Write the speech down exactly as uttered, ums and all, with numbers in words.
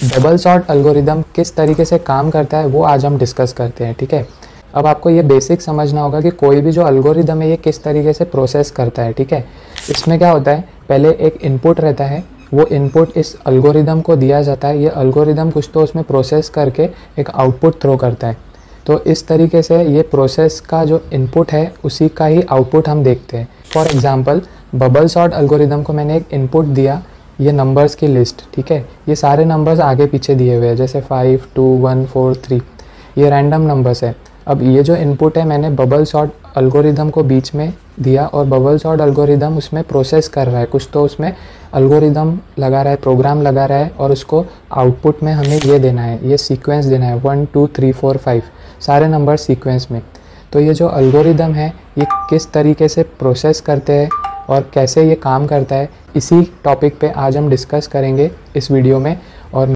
Double sort algorithm किस तरीके से काम करता है वो आज हम डिस्कस करते हैं, ठीक है। अब आपको ये बेसिक समझना होगा कि कोई भी जो एल्गोरिदम है ये किस तरीके से प्रोसेस करता है, ठीक है। इसमें क्या होता है, पहले एक इनपुट रहता है, वो इनपुट इस एल्गोरिदम को दिया जाता है, ये एल्गोरिदम कुछ तो उसमें प्रोसेस करके एक आउटपुट थ्रो करता है। तो इस तरीके से ये प्रोसेस का जो इनपुट है उसी का ही आउटपुट हम देखते हैं। For example bubble sort algorithm को मैंने एक इनपुट दिया, ये नंबर्स की लिस्ट, ठीक है। ये सारे नंबर्स आगे पीछे दिए हुए हैं, जैसे five two one four three, ये रैंडम नंबर्स है। अब ये जो इनपुट है मैंने बबल सॉर्ट एल्गोरिदम को बीच में दिया और बबल सॉर्ट एल्गोरिदम उसमें प्रोसेस कर रहा है, कुछ तो उसमें एल्गोरिदम लगा रहा है, प्रोग्राम लगा रहा है और उसको आउटपुट में हमें ये देना है, ये सीक्वेंस देना है, one two three four five सारे नंबर सीक्वेंस में। तो ये जो एल्गोरिदम है ये किस तरीके से प्रोसेस करते हैं और कैसे ये काम करता है, इसी टॉपिक पे आज हम डिस्कस करेंगे इस वीडियो में।